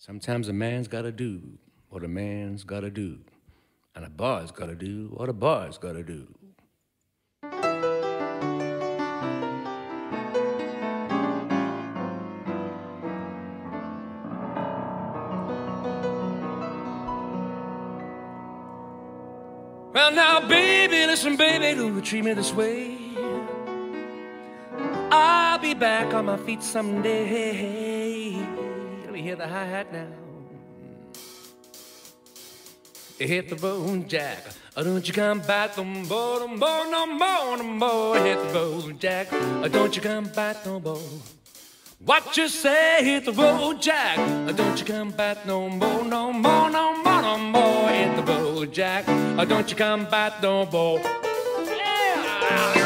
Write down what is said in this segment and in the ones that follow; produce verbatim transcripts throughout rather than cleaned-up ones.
Sometimes a man's gotta do what a man's gotta do, and a boy's gotta do what a boy's gotta do. Well, now, baby, listen, baby, don't treat me this way. I'll be back on my feet someday. Let me hear the hi-hat now. Hit the road, Jack. Oh, don't you come back no more, no more, no more, no more. Hit the road, Jack. Oh, don't you come back no more. What you say? Hit the road, Jack. Oh, don't you come back no more, no more, no more, no more. Hit the road, Jack. Oh, don't you come back no more. Yeah.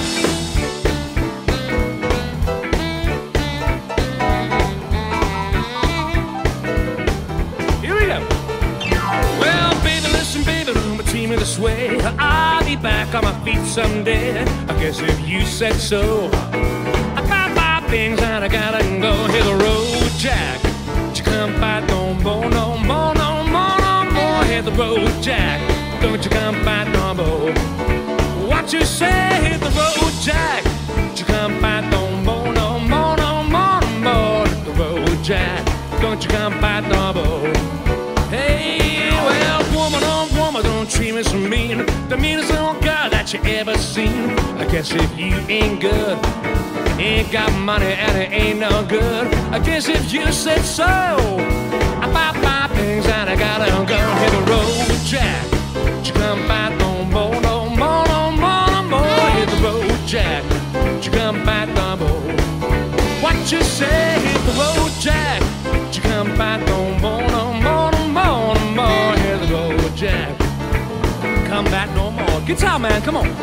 Treat me this way, I'll be back on my feet someday. I guess if you said so. I got my things and I gotta go. Hit the road, Jack. Don't you come back no more, no more, no more, no more. Hit the road, Jack. Don't you come back no more. What you say? Hit the road, Jack. Don't you come back no more, no more, no more, no more. Hit the road, Jack. Don't you come back no more. Hey, well, woman, oh woman, don't treat me so mean. The meanest little girl that you ever seen. I guess if you ain't good, ain't got money and it ain't no good. I guess if you said so, I bought my things and I gotta go. Hit the road, Jack. Don't you come back no more, no more, no more, no more. Hit the road, Jack. Don't you come back no more. What you say? Hit the road, Jack. Don't you come back no more, no more, no more, no more. Hit the road, Jack. Come back no more. Guitar man, come on.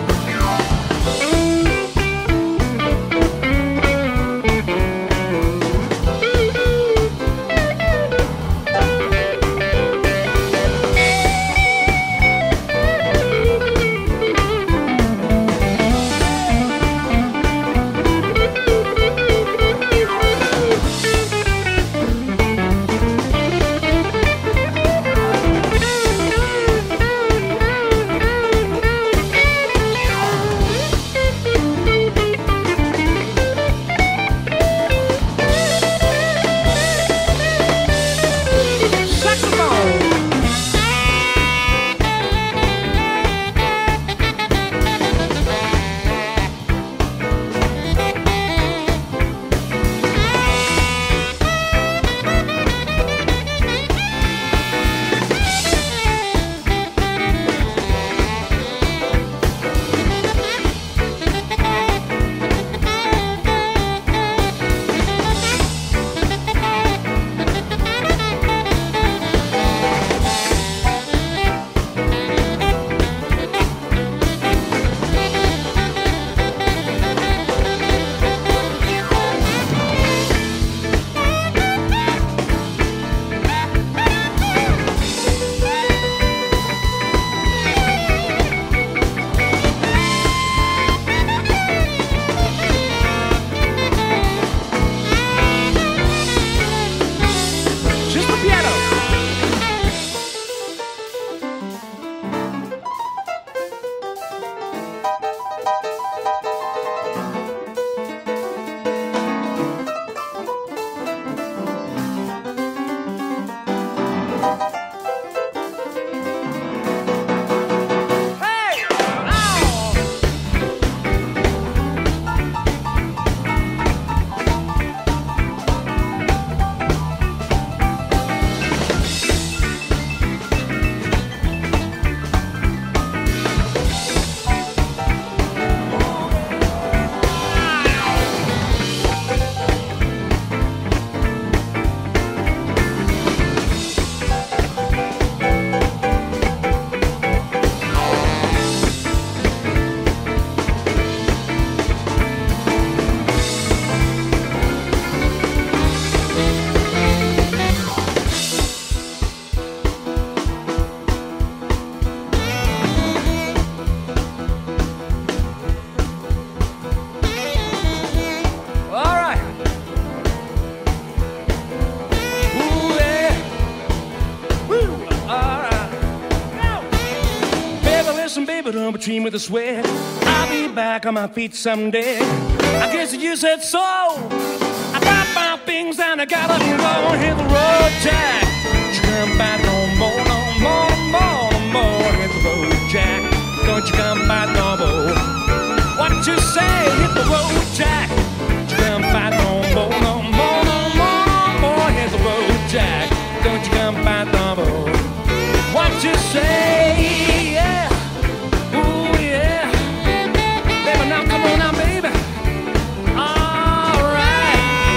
a team with a sweat. I'll be back on my feet someday. I guess you said so. I got my things and I gotta go. Hit the road, Jack. Don't you come back no more, no more, no more, no more. Hit the road, Jack. Don't you come back no more. What did you say? Hit the road, Jack. Don't you come back no more, no more, no more, no more. Hit the road, Jack. Don't you come back no more. What did you say? Yeah. Ooh, yeah. Baby, now come on now, baby. All right.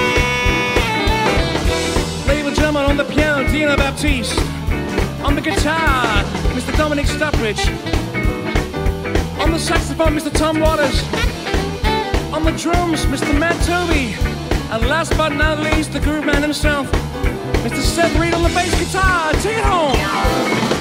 Ladies and gentlemen, on the piano, Dina Baptiste. On the guitar, Mister Dominic Stubbridge. On the saxophone, Mister Tom Waters. On the drums, Mister Matt Toby. And last but not least, the groove man himself, Mister Seth Reed on the bass guitar. Take it home.